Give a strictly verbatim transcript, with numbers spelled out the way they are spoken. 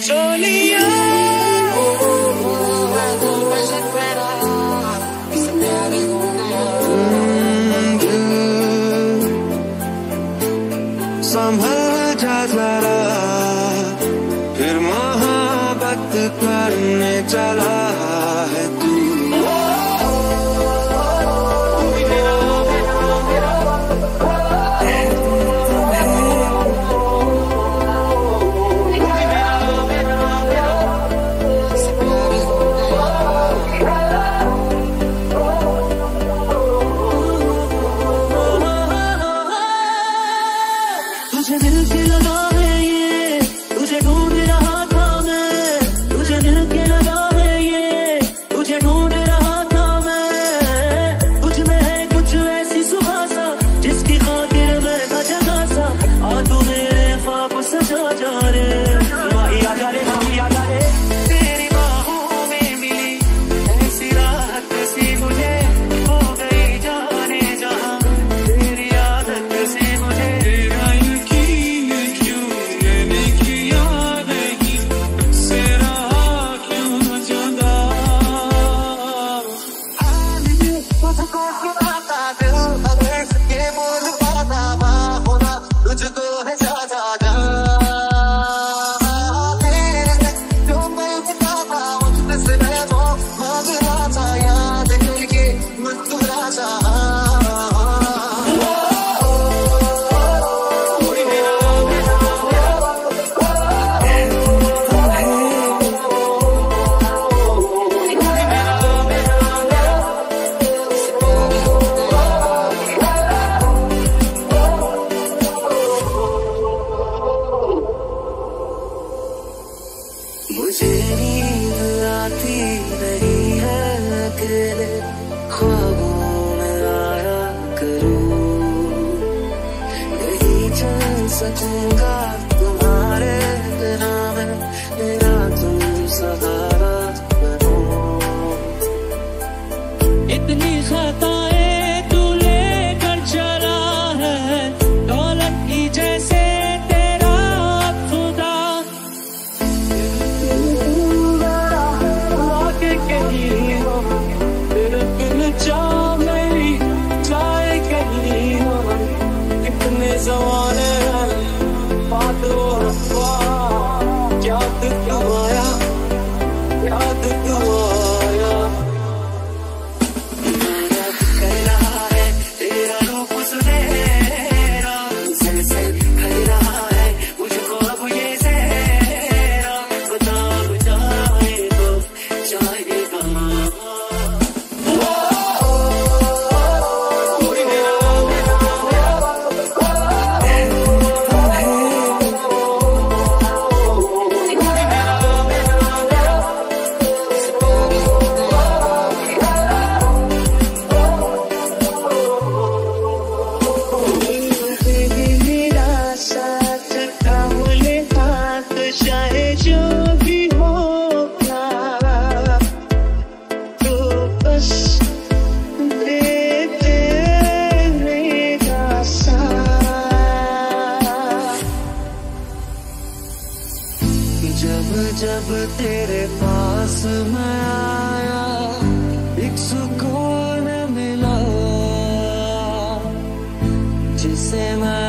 चोलिया संभल जा जरा, फिर मोहब्बत करने चला है तू। तुझे दिल की लगा है ये, तुझे ढूंढ रहा था मैं, तुझे दिल की लगा है ये, तुझे ढूंढ रहा था मैं। तुझ में है कुछ ऐसी सुहासा, जिसकी खातिर मैं भजगा सा। आ तू मेरे ख्वाब सजा जा रे, माही आ जा रे, माही आ जा रे। तेरी बाहों में मिली ऐसी राहत सी मुझे, हो गई जाने जहां तेरी आदत से मुझे। मुझे नींद आती नहीं है, अकेले ख्वाबों में आया करूं। नहीं चल सकूंगा तुम्हारे बिना मैं, मेरा तुम सहारा बनो। इतनी खताएं तू लेकर चला है, दौलत की जैसे ज़माने बात वो याद क्यों आया, याद क्यों आया। मेरा कह रहा है तेरा रूप सुनहरा, से कह रहा है मुझको अब ये सहरा। बता बुझाए तो चाहिए कहाँ। जब जब तेरे पास मैं आया, एक सुकून मिला जिसे मैं